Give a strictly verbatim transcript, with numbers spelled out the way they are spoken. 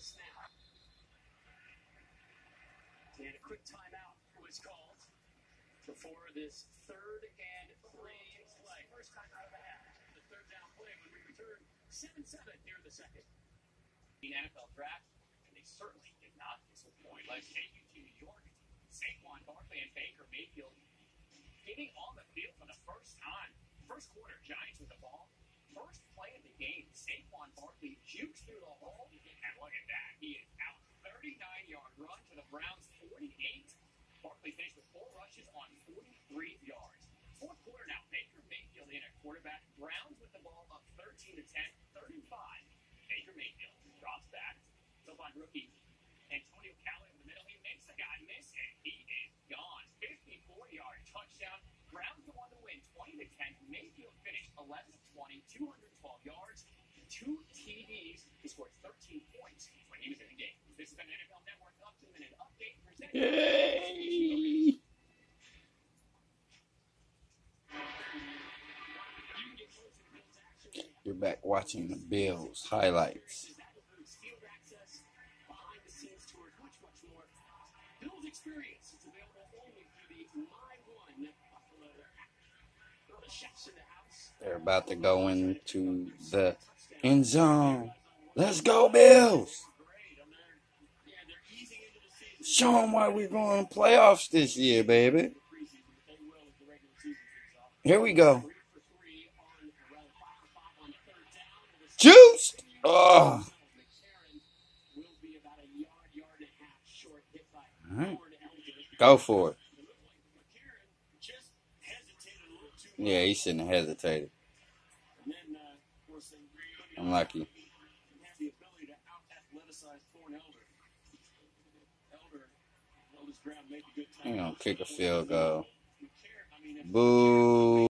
snap. And a quick timeout was called before this third and three play. First time out of the half. The third down play when we return seven seven near the second. The N F L draft, and they certainly did not disappoint. Let's take you to New York. Saquon Barkley and Baker Mayfield getting on the field for the first time. First quarter, Giants with the ball. First play of the game, Saquon Barkley jukes through the hole. And look at that. He is out. thirty-nine-yard run to the Browns' forty-eight. Barkley finished with four rushes on forty-three yards. Fourth quarter now, Baker Mayfield in at quarterback. Browns with the ball up thirteen to ten, thirty-five. Baker Mayfield drops back. Still on rookie Antonio Callaway in the middle. He makes the guy miss, and he is gone. fifty-four-yard touchdown. Browns go on to win twenty to ten. Mayfield finished eleven of twenty, two hundred twelve yards, two T Ds. He scored thirteen points when he was in the game. This is an N F L Network up-to-the-minute update presented. Yay! You're back watching the Bills highlights. Experience. It's available only through the My One Buffalo app. The chefs in the house. They're about to go into the end zone. Let's go, Bills! Show them why we're going to playoffs this year, baby. Here we go. Juiced! Oh. All right. Go for it. Yeah, he shouldn't have hesitated. Unlucky. He's gonna kick a field goal. Boo.